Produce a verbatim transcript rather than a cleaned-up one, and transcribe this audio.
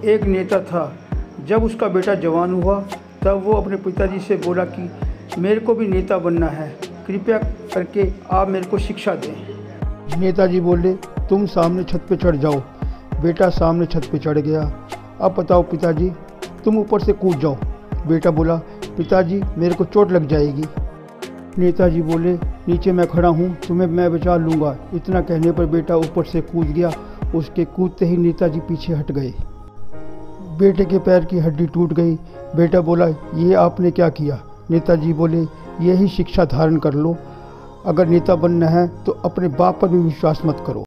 एक नेता था। जब उसका बेटा जवान हुआ तब वो अपने पिताजी से बोला कि मेरे को भी नेता बनना है, कृपया करके आप मेरे को शिक्षा दें। नेताजी बोले, तुम सामने छत पे चढ़ जाओ। बेटा सामने छत पे चढ़ गया। अब बताओ पिताजी, तुम ऊपर से कूद जाओ। बेटा बोला, पिताजी मेरे को चोट लग जाएगी। नेताजी बोले, नीचे मैं खड़ा हूँ, तुम्हें मैं बचा लूँगा। इतना कहने पर बेटा ऊपर से कूद गया। उसके कूदते ही नेताजी पीछे हट गए। बेटे के पैर की हड्डी टूट गई। बेटा बोला, ये आपने क्या किया? नेताजी बोले, यही शिक्षा धारण कर लो, अगर नेता बनना है तो अपने बाप पर भी विश्वास मत करो।